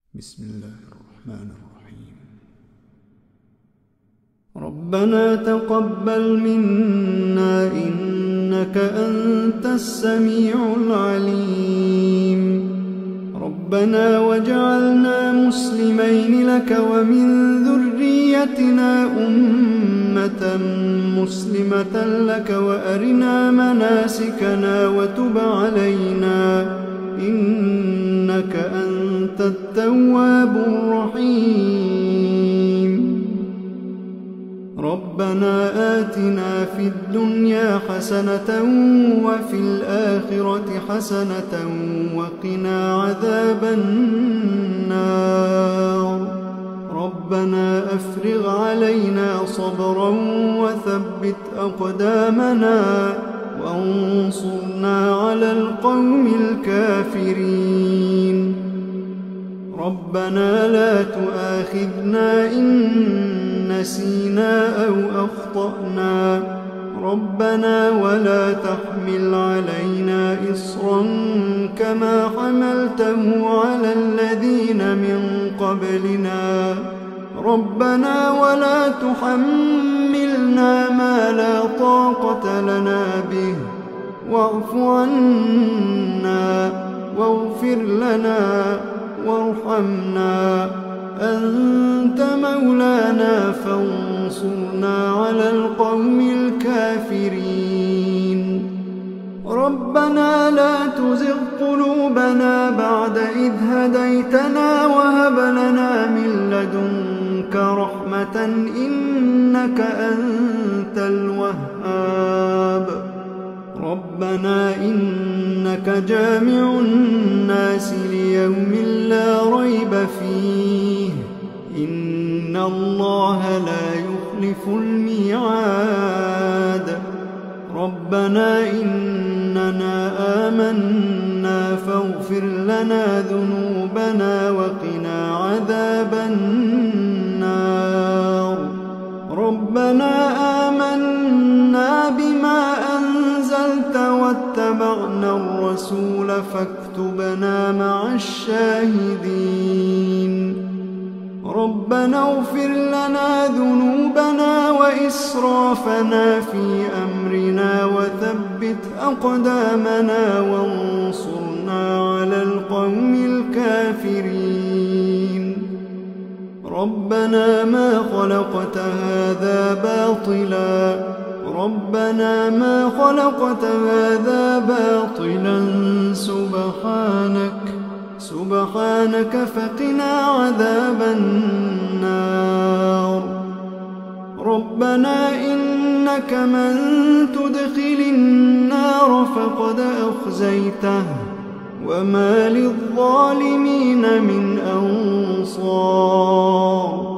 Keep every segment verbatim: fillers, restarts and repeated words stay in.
بسم الله الرحمن الرحيم. ربنا تقبل منا إنك أنت السميع العليم. ربنا واجعلنا مسلمين لك ومن ذريتنا أمة مسلمة لك وأرنا مناسكنا وتب علينا إنك أنت التواب الرحيم. ربنا آتنا في الدنيا حسنة وفي الآخرة حسنة وقنا عذاب النار. ربنا أفرغ علينا صبرا وثبت أقدامنا وانصرنا على القوم الكافرين. ربنا لا تؤاخذنا إن نسينا أو أخطأنا. ربنا ولا تحمل علينا إصرا كما حملته على الذين من قبلنا. ربنا ولا تحملنا ما لا طاقة لنا به واعف عنا واغفر لنا وارحمنا أنت مولانا فانصرنا على القوم الكافرين. ربنا لا تزغ قلوبنا بعد إذ هديتنا وهب لنا من لدنك رحمة إنك أنت الوهاب. ربنا إنك جامع الناس ليوم لا ريب فيه إن الله لا يخلف الميعاد. ربنا إننا آمنا فاغفر لنا ذنوبنا وقنا عذاب النار. ربنا آمنا بما أنزلت واتبعنا الرسول فاكتبنا مع الشاهدين. ربنا اغفر لنا ذنوبنا وإسرافنا في أمرنا وثبت أقدامنا وانصرنا على القوم الكافرين. ربنا ما خلقت هذا باطلا ربنا ما خلقت هذا باطلا سبحانك سبحانك فقنا عذاب النار. ربنا إنك من تدخل النار فقد أخزيته وما للظالمين من أنصار.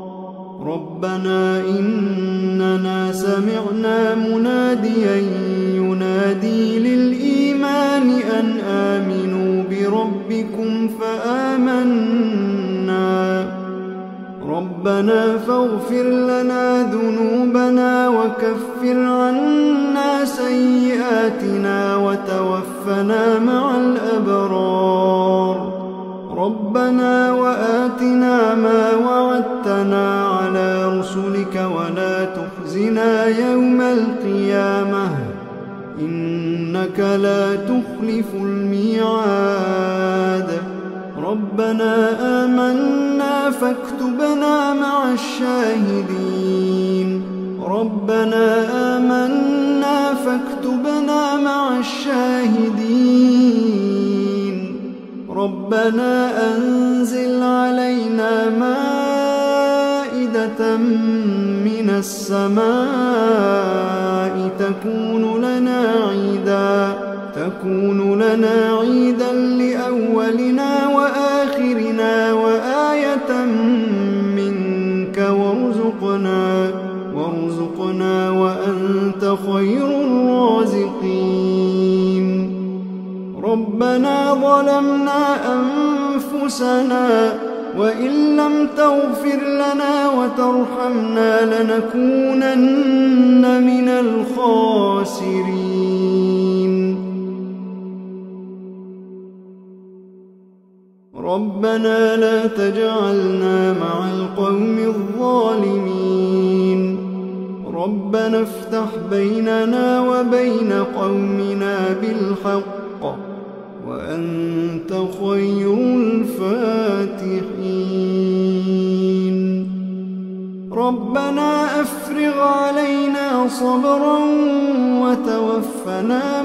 ربنا إننا سمعنا مناديا ينادي للإيمان أن آمنوا بربكم فآمنا. ربنا فاغفر لنا ذنوبنا وكفر عنا سيئاتنا وتوفنا مع الأبرار. ربنا وآتنا ما وعدتنا على رسلك ولا تخزنا يوم القيامة إنك لا تخلف الميعاد. ربنا آمنا فاكتبنا مع الشاهدين. ربنا آمنا فاكتبنا مع الشاهدين. ربنا أنزل علينا مائدة من السماء تكون لنا عيدا تكون لنا عيدا لأولنا وآخرنا وآية منك وارزقنا وارزقنا وأنت خير الرازقين. ربنا ظلمنا أنفسنا وإن لم تغفر لنا وترحمنا لنكونن من الخاسرين. ربنا لا تجعلنا مع القوم الظالمين ربنا افتح بيننا وبين قومنا بالحق وأنت خير الفاتحين ربنا أفرغ علينا صبرا وتوفنا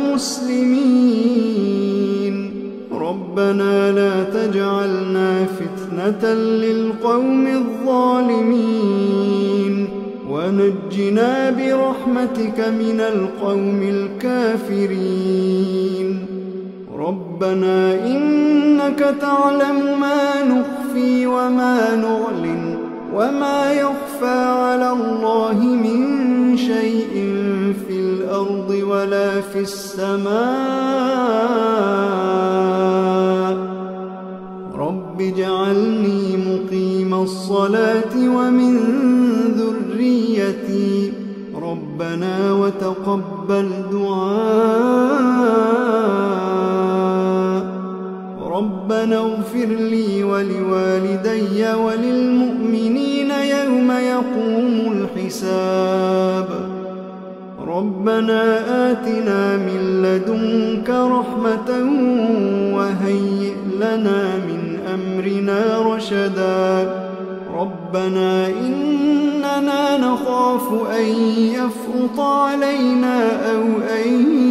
مسلمين ربنا لا تجعلنا فتنة للقوم الظالمين ونجنا برحمتك من القوم الكافرين ربنا إنك تعلم ما نخفي وما نعلن وما يخفى على الله من شيء في الأرض ولا في السماء رب اجعلني مقيم الصلاة ومن ذريتي ربنا وتقبل دعاء ربنا اغفر لي ولوالدي وللمؤمنين يوم يقوم الحساب ربنا آتنا من لدنك رحمة وهيئ لنا من أمرنا رشدا ربنا إننا نخاف أن يفرط علينا أو أن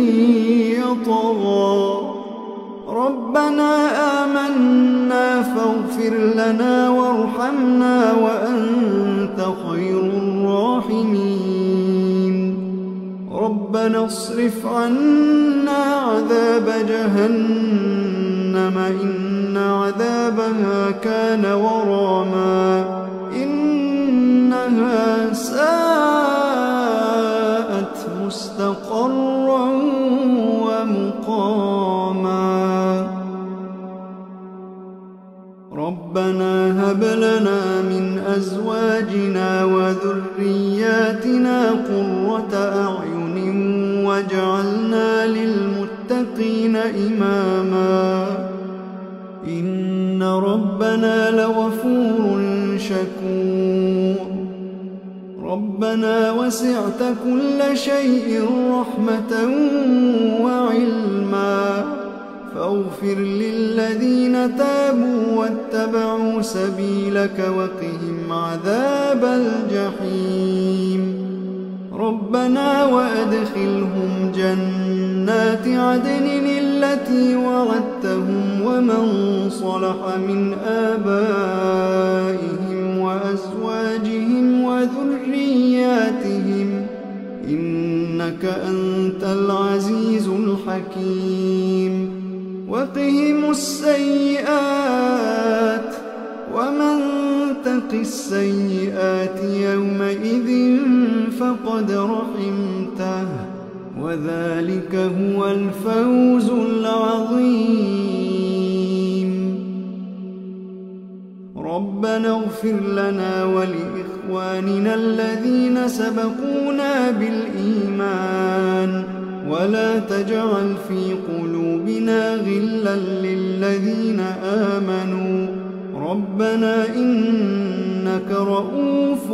يطغى ربنا آمنا فاغفر لنا وارحمنا وأنت خير الراحمين ربنا اصرف عنا عذاب جهنم إن عذابها كان غراما إنها ساءت مستقرا ومقاما ربنا هب لنا من أزواجنا وذرياتنا قرة أعين واجعلنا للمتقين إماما إن ربنا لغفور شكور ربنا وسعت كل شيء رحمة وعلما فاغفر للذين تابوا واتبعوا سبيلك وقهم عذاب الجحيم ربنا وأدخلهم جنات عدن التي وعدتهم ومن صلح من آبائهم وأزواجهم وذرياتهم إنك أنت العزيز الحكيم وقهم السيئات ومن تق السيئات يومئذ فقد رحمته وذلك هو الفوز العظيم ربنا اغفر لنا ولإخواننا الذين سبقونا بالإيمان ولا تجعل في قلوبنا غلا للذين آمنوا ربنا إنك رؤوف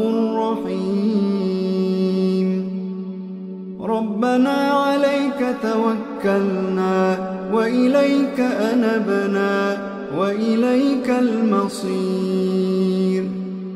رحيم ربنا عليك توكلنا وإليك أنبنا وإليك المصير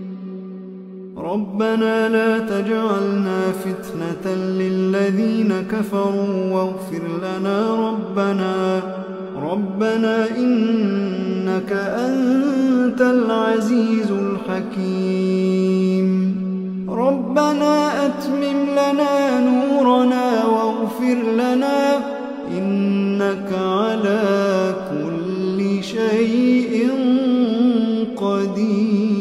ربنا لا تجعلنا فتنة للذين كفروا واغفر لنا ربنا ربنا إنك أنت العزيز الحكيم ربنا أتمم لنا نورنا واغفر لنا إنك على كل شيء قدير